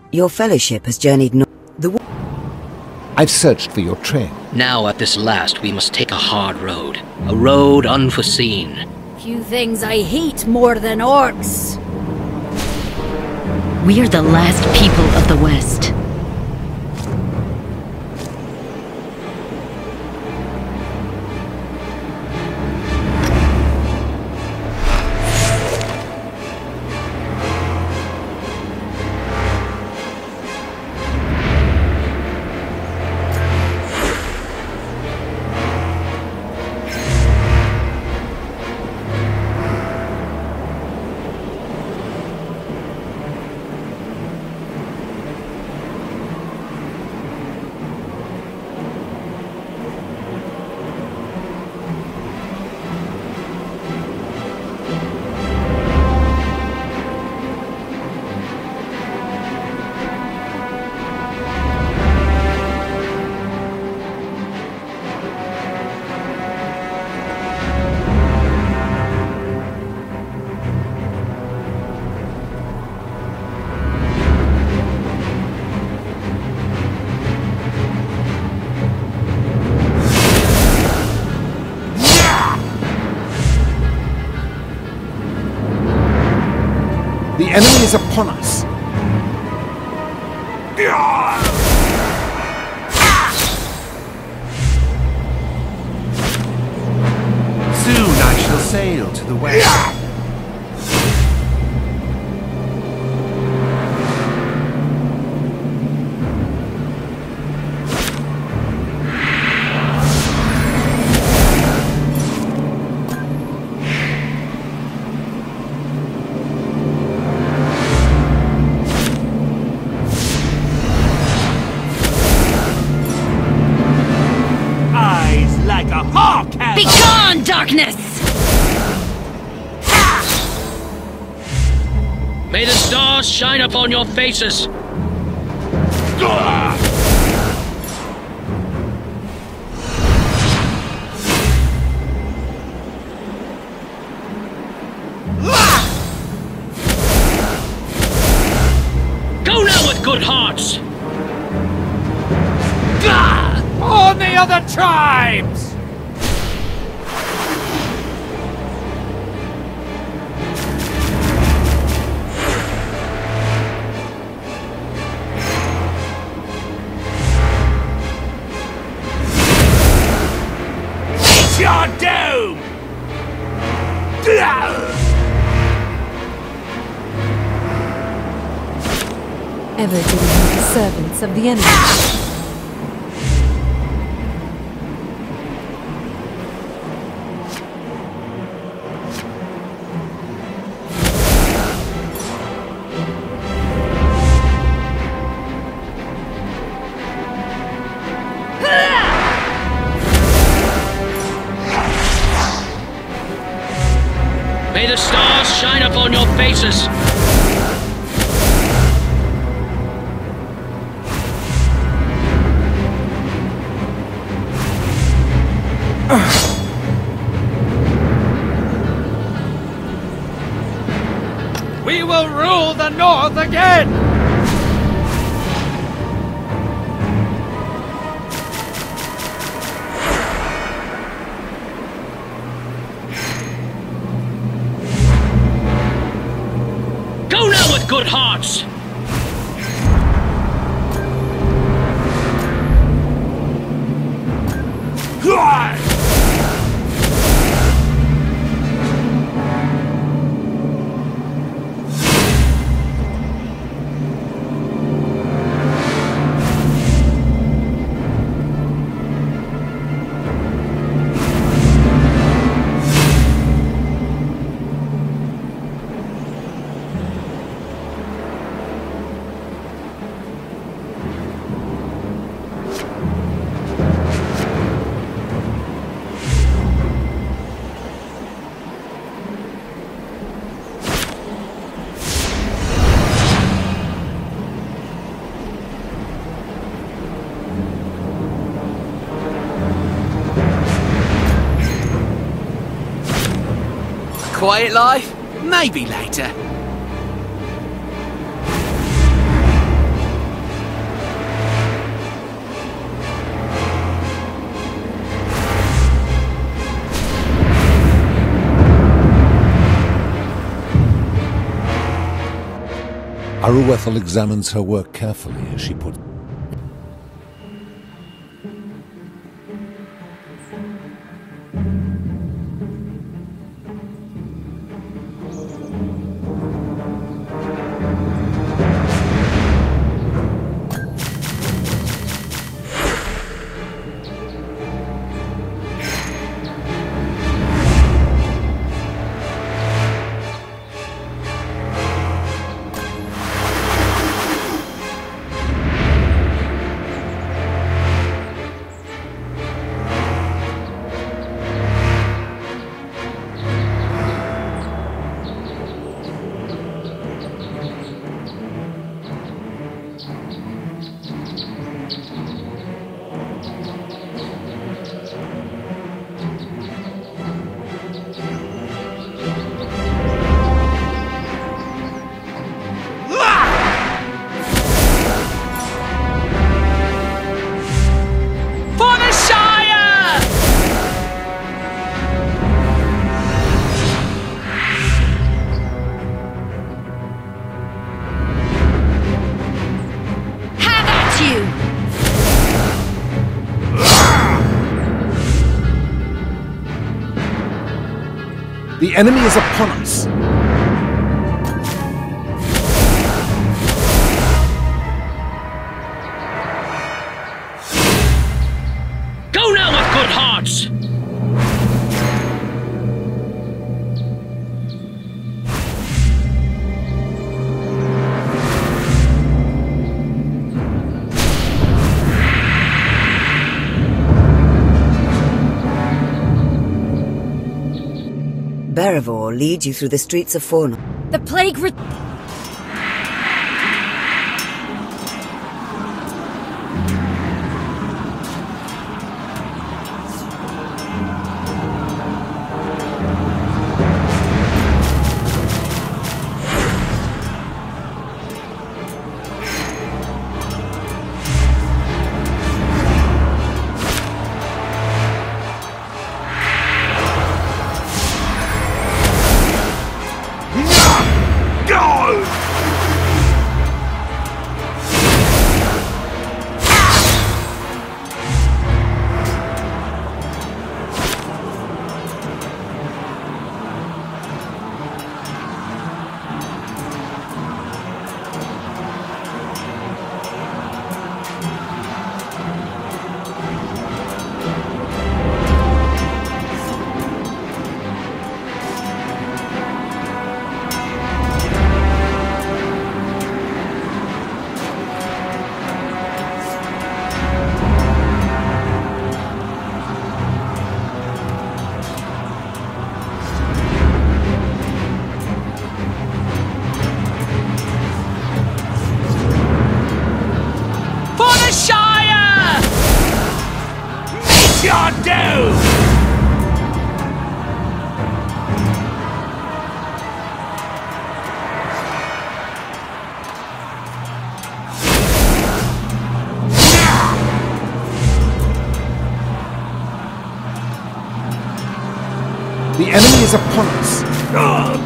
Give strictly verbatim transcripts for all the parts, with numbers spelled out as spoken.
Your fellowship has journeyed north. The I've searched for your trail. Now at this last we must take a hard road. A road unforeseen. Few things I hate more than orcs. We're the last people of the West. The enemy is upon us. Soon I shall sail to the west. Begone, darkness! May the stars shine upon your faces! Go now with good hearts! On the other tribes! Your doom! Ever do we be the servants of the enemy? May the stars shine upon your faces! We will rule the North again! Go now with good hearts! Quiet life? Maybe later. Aruwethel examines her work carefully as she puts... The enemy is upon us! Go now with good hearts! Berevor leads you through the streets of Forno. The plague re- The enemy is upon us!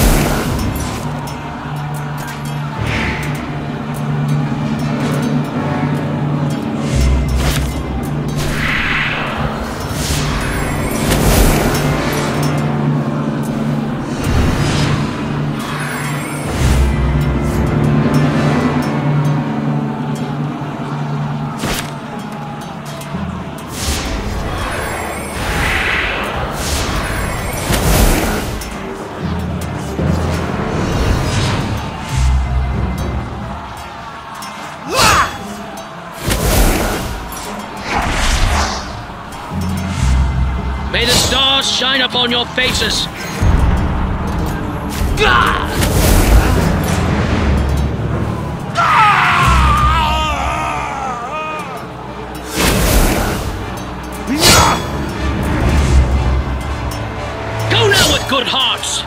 May the stars shine upon your faces! Go now with good hearts!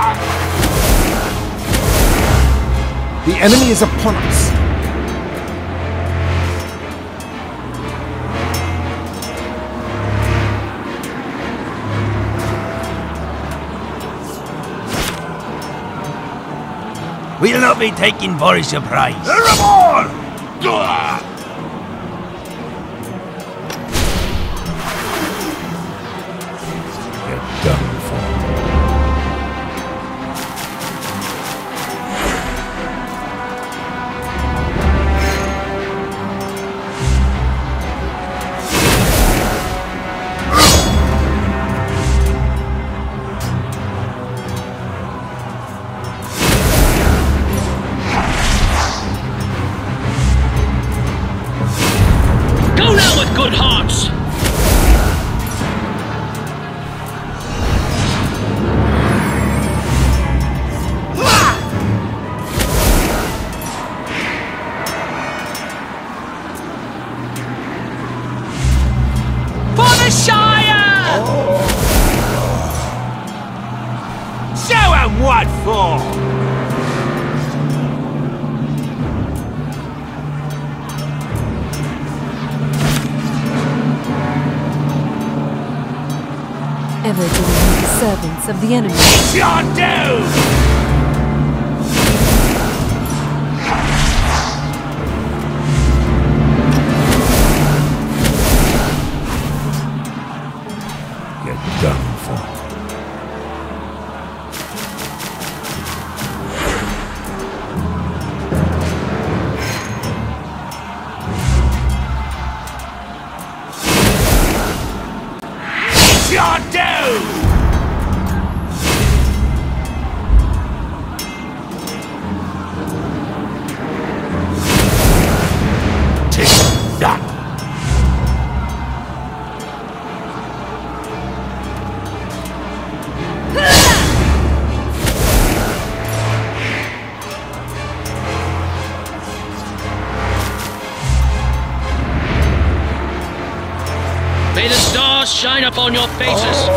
The enemy is upon us! We'll not be taken for a surprise. Get done for. Go now with good hearts! For the Shire! Show 'em what for! Ever do we meet the servants of the enemy? It's your doom! Get done for. It's your doom! Take that! May the stars shine upon your faces!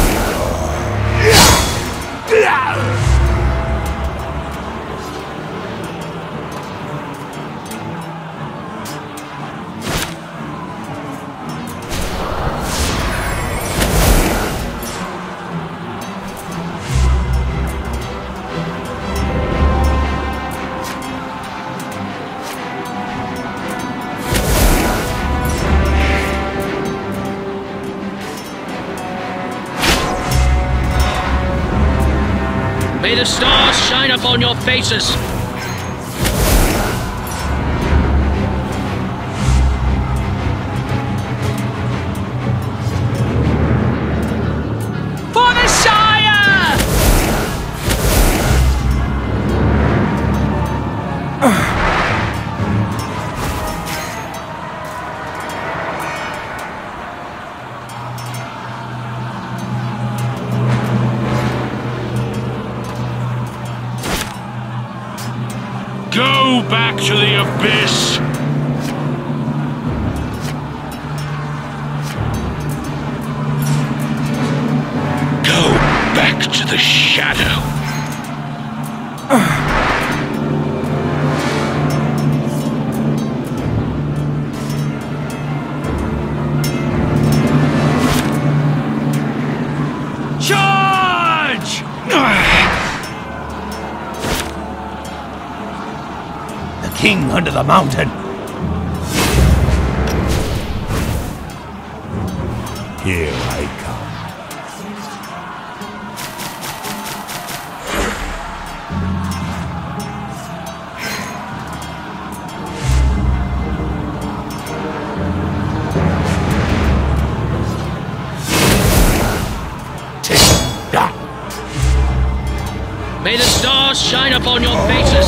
May the stars shine upon your faces! For the Shire! Go back to the abyss! Go back to the shadow! Charge! The king under the mountain. Here I come. Take that! May the stars shine upon your faces!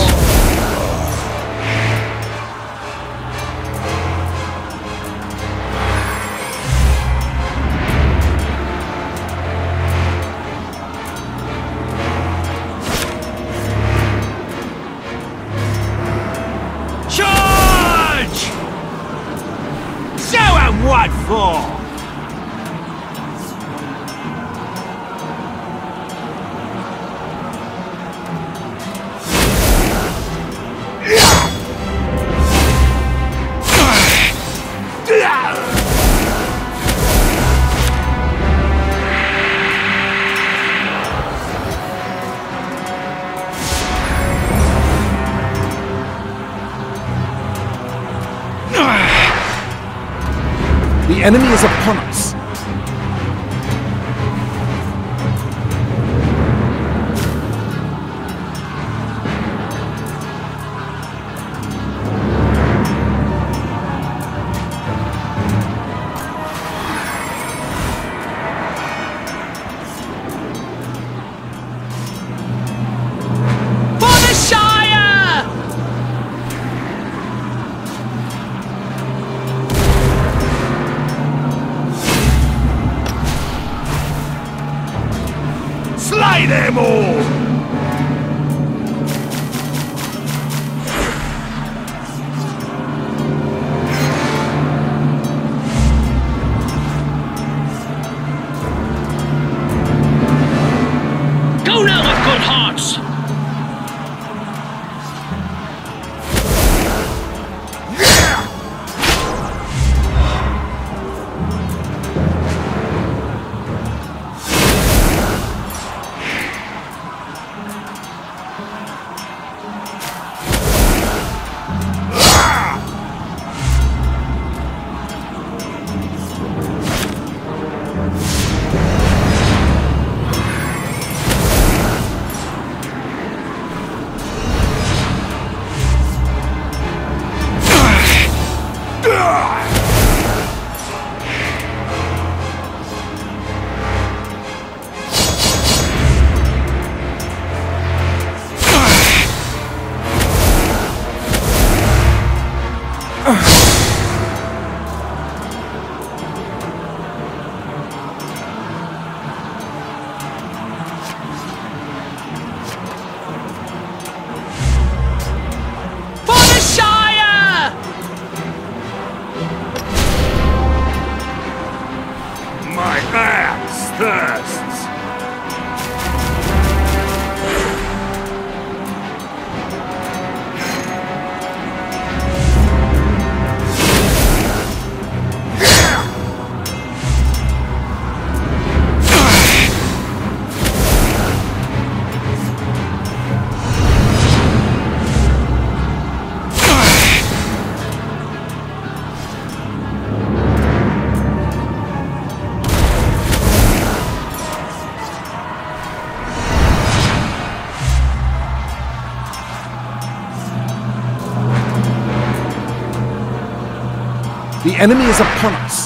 Charge! Show 'em what for! The enemy is upon us. Slay them all! Go now with good hearts! My axe thirsts! The enemy is upon us.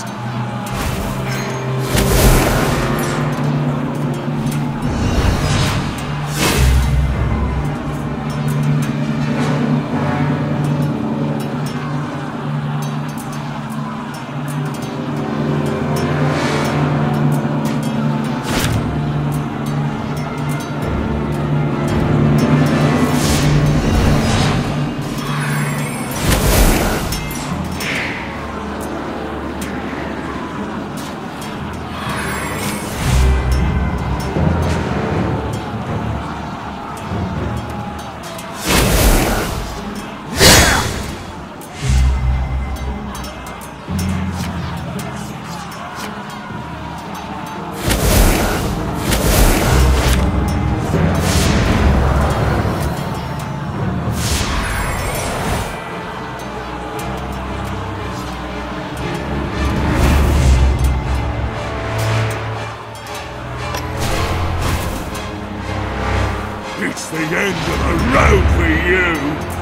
It's the end of the road for you!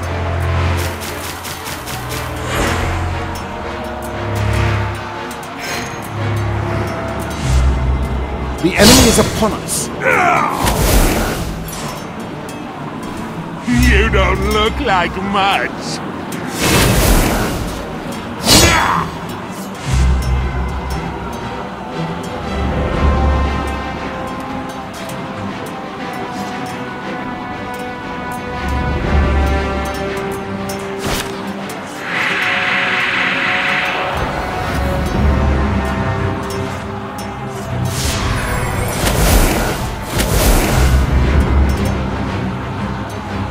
The enemy is upon us. You don't look like much!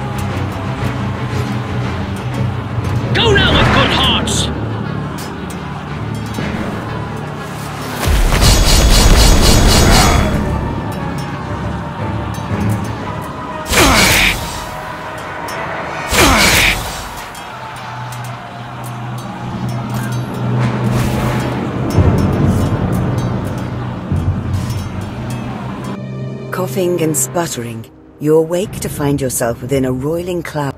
Go now with good hearts! Coughing and sputtering, you awake to find yourself within a roiling cloud.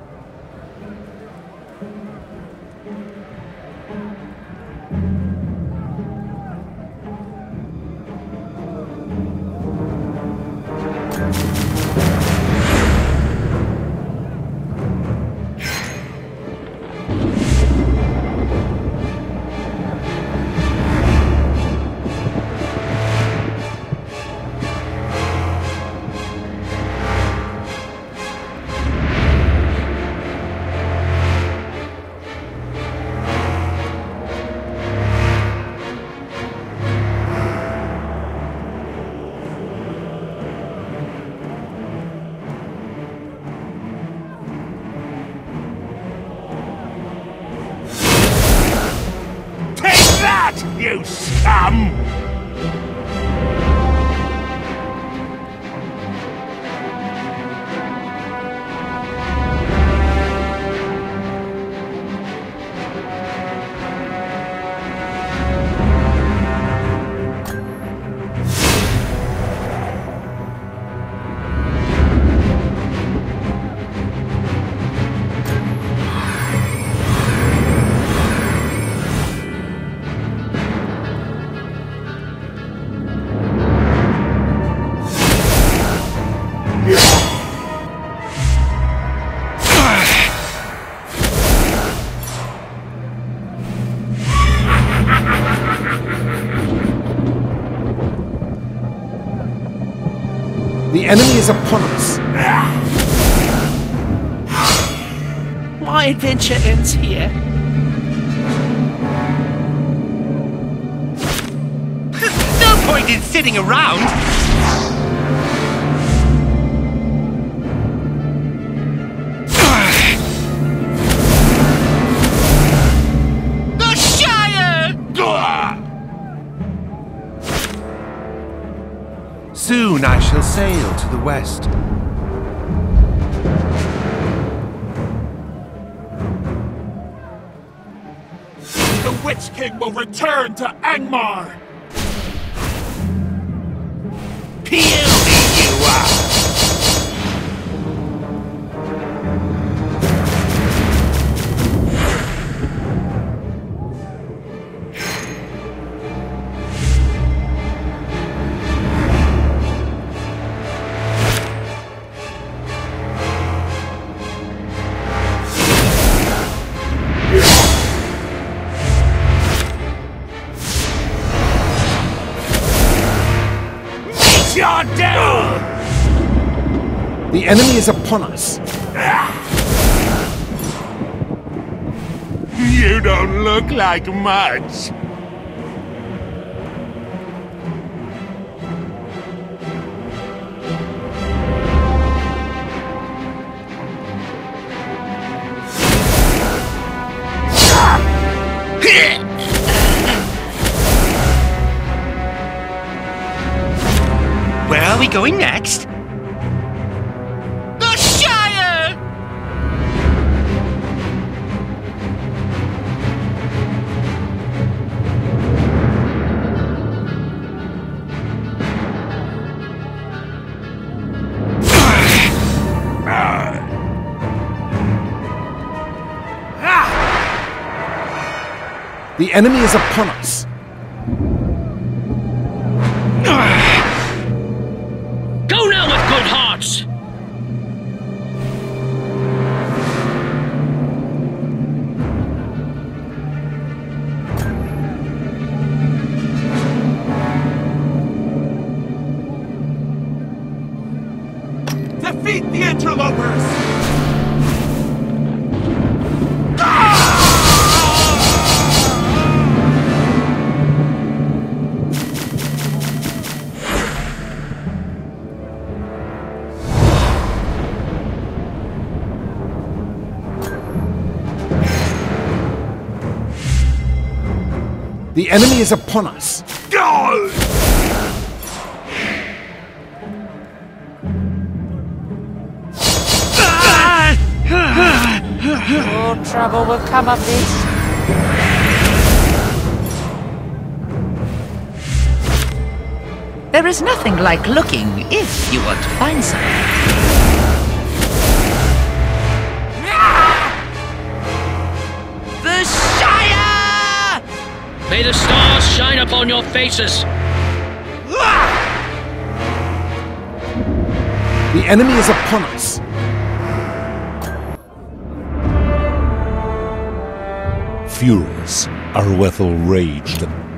You scum! The enemy is upon us. My adventure ends here. No point in sitting around. The Shire! Soon I shall sail to the west. The Witch King will return to Angmar! Puny you are! You're down! The enemy is upon us. You don't look like much. Where are we going next? The Shire! The enemy is upon us. Go now with good hearts! Defeat the interlopers! The enemy is upon us. Oh, trouble will come of this. There is nothing like looking if you want to find something. The Shire! May the stars shine upon your faces! The enemy is upon us! Furious, Arwethel raged and